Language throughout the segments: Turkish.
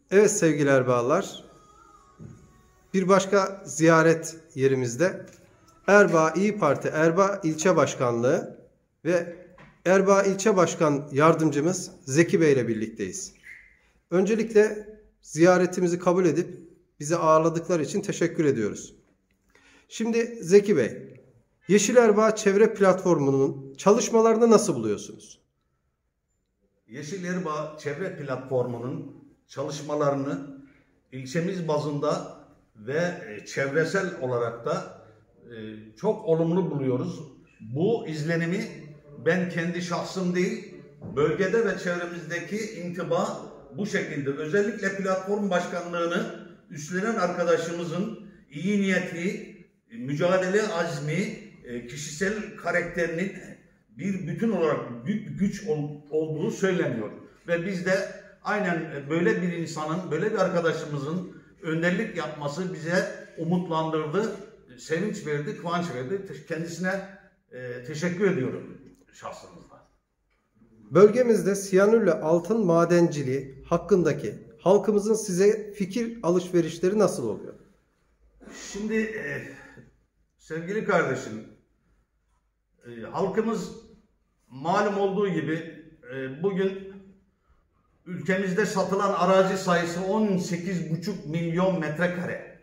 Evet sevgili Erbağlar, bir başka ziyaret yerimizde Erbaa İyi Parti Erbaa İlçe Başkanlığı ve Erbaa İlçe Başkan Yardımcımız Zeki Bey ile birlikteyiz. Öncelikle ziyaretimizi kabul edip bizi ağırladıkları için teşekkür ediyoruz. Şimdi Zeki Bey, Yeşil Erbaa Çevre Platformu'nun çalışmalarını nasıl buluyorsunuz? Yeşil Erbaa Çevre Platformu'nun çalışmalarını ilçemiz bazında ve çevresel olarak da çok olumlu buluyoruz. Bu izlenimi ben kendi şahsım değil, bölgede ve çevremizdeki intiba bu şekilde. Özellikle platform başkanlığını üstlenen arkadaşımızın iyi niyeti, mücadele azmi, kişisel karakterinin bir bütün olarak büyük bir güç olduğu söyleniyor. Ve biz de aynen böyle bir insanın, böyle bir arkadaşımızın önderlik yapması bize umutlandırdı, sevinç verdi, kıvanç verdi. Kendisine teşekkür ediyorum şahsımızda. Bölgemizde siyanürle altın madenciliği hakkındaki halkımızın size fikir alışverişleri nasıl oluyor? Şimdi sevgili kardeşim, halkımız malum olduğu gibi bugün ülkemizde satılan arazi sayısı 18,5 milyon metrekare.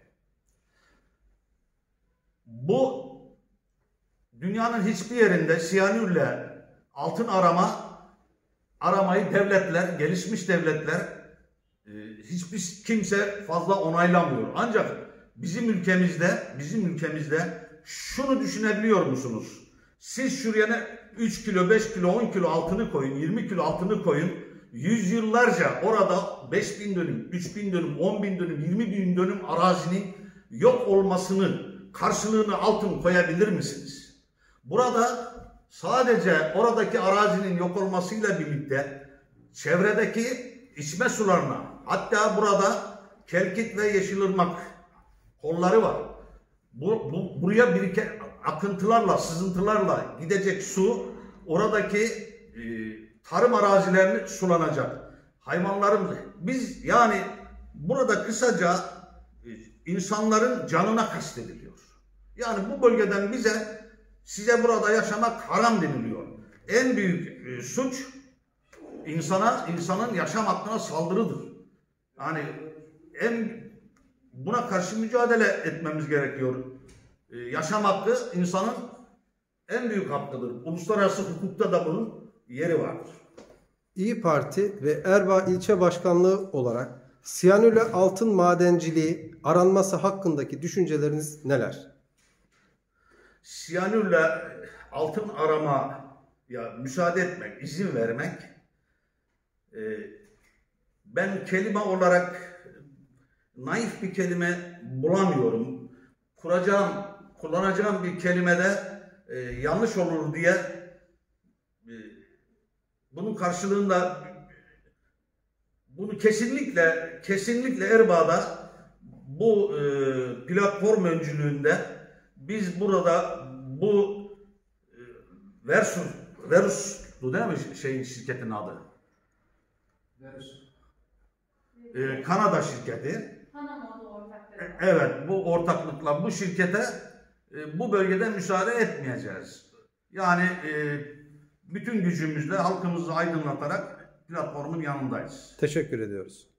Bu dünyanın hiçbir yerinde siyanürle altın aramayı devletler, gelişmiş devletler hiçbir kimse fazla onaylamıyor. Ancak bizim ülkemizde şunu düşünebiliyor musunuz? Siz şuraya 3 kilo, 5 kilo, 10 kilo altını koyun, 20 kilo altını koyun. Yüzyıllarca orada 5.000 dönüm, 3.000 dönüm, 10.000 dönüm, 20.000 dönüm arazinin yok olmasının karşılığını altın koyabilir misiniz? Burada sadece oradaki arazinin yok olmasıyla birlikte çevredeki içme sularına, hatta burada Kelkit ve Yeşilırmak kolları var. Buraya biriken akıntılarla, sızıntılarla gidecek su oradaki tarım arazilerini sulanacak. Hayvanlarımız, biz yani burada kısaca insanların canına kastediliyor. Yani bu bölgeden size burada yaşamak haram deniliyor. En büyük suç insanın yaşam hakkına saldırıdır. Yani buna karşı mücadele etmemiz gerekiyor. Yaşam hakkı insanın en büyük hakkıdır. Uluslararası hukukta da bunun yeri vardır. İyi Parti ve Erbaa İlçe Başkanlığı olarak siyanürle altın madenciliği aranması hakkındaki düşünceleriniz neler? Siyanürle altın aramaya müsaade etmek, izin vermek, ben kelime olarak naif bir kelime bulamıyorum. Kullanacağım bir kelimede yanlış olur diye bunun karşılığında bunu kesinlikle Erbaa'da bu platform öncülüğünde biz burada bu Verus'tu değil mi şirketin adı? Kanada şirketi. Evet, bu ortaklıkla bu şirkete bu bölgede müsaade etmeyeceğiz. Yani bütün gücümüzle halkımızı aydınlatarak platformun yanındayız. Teşekkür ediyoruz.